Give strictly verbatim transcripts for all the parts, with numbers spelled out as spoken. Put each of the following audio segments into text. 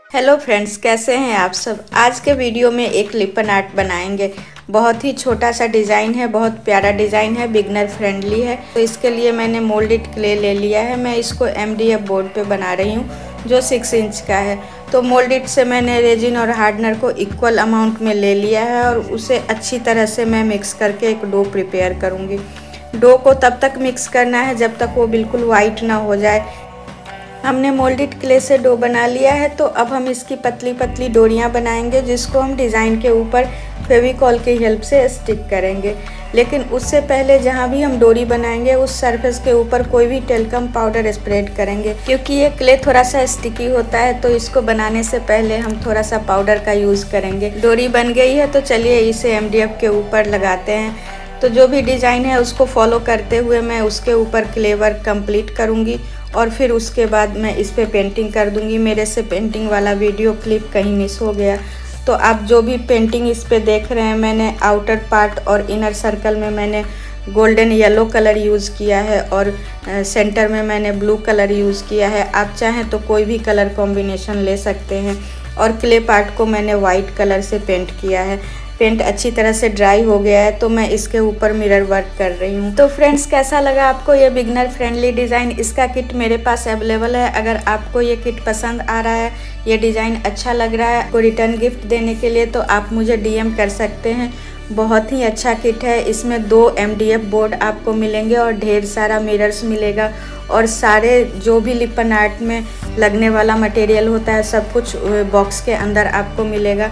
Hello friends, कैसे हैं आप सब। आज के वीडियो में एक लिपन आर्ट बनाएंगे। बहुत ही छोटा सा डिज़ाइन है, बहुत प्यारा डिज़ाइन है, बिगनर फ्रेंडली है। तो इसके लिए मैंने मोल्डेड क्ले ले लिया है। मैं इसको एम डी एफ बोर्ड पे बना रही हूँ जो सिक्स इंच का है। तो मोल्डेड से मैंने रेजिन और हार्डनर को इक्वल अमाउंट में ले लिया है और उसे अच्छी तरह से मैं मिक्स करके एक डो प्रिपेयर करूँगी। डो को तब तक मिक्स करना है जब तक वो बिल्कुल वाइट ना हो जाए। हमने मोल्डेड क्ले से डो बना लिया है, तो अब हम इसकी पतली पतली डोरियां बनाएंगे जिसको हम डिज़ाइन के ऊपर फेविकॉल की हेल्प से स्टिक करेंगे। लेकिन उससे पहले जहां भी हम डोरी बनाएंगे उस सरफेस के ऊपर कोई भी टेल्कम पाउडर स्प्रेड करेंगे, क्योंकि ये क्ले थोड़ा सा स्टिकी होता है। तो इसको बनाने से पहले हम थोड़ा सा पाउडर का यूज़ करेंगे। डोरी बन गई है तो चलिए इसे एम डी एफ के ऊपर लगाते हैं। तो जो भी डिज़ाइन है उसको फॉलो करते हुए मैं उसके ऊपर क्ले वर्क कंप्लीट करूँगी और फिर उसके बाद मैं इस पे पेंटिंग कर दूंगी। मेरे से पेंटिंग वाला वीडियो क्लिप कहीं मिस हो गया, तो आप जो भी पेंटिंग इस पे देख रहे हैं, मैंने आउटर पार्ट और इनर सर्कल में मैंने गोल्डन येलो कलर यूज़ किया है और सेंटर में मैंने ब्लू कलर यूज़ किया है। आप चाहें तो कोई भी कलर कॉम्बिनेशन ले सकते हैं। और क्ले पार्ट को मैंने वाइट कलर से पेंट किया है। पेंट अच्छी तरह से ड्राई हो गया है तो मैं इसके ऊपर मिरर वर्क कर रही हूँ। तो फ्रेंड्स, कैसा लगा आपको ये बिगनर फ्रेंडली डिज़ाइन। इसका किट मेरे पास अवेलेबल है। अगर आपको ये किट पसंद आ रहा है, ये डिज़ाइन अच्छा लग रहा है आपको रिटर्न गिफ्ट देने के लिए, तो आप मुझे डी एम कर सकते हैं। बहुत ही अच्छा किट है। इसमें दो एम डी एफ बोर्ड आपको मिलेंगे और ढेर सारा मिरर्स मिलेगा और सारे जो भी लिपन आर्ट में लगने वाला मटेरियल होता है सब कुछ बॉक्स के अंदर आपको मिलेगा।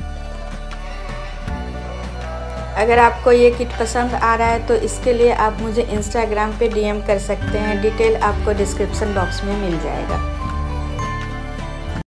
अगर आपको ये किट पसंद आ रहा है तो इसके लिए आप मुझे इंस्टाग्राम पे डी एम कर सकते हैं। डिटेल आपको डिस्क्रिप्शन बॉक्स में मिल जाएगा।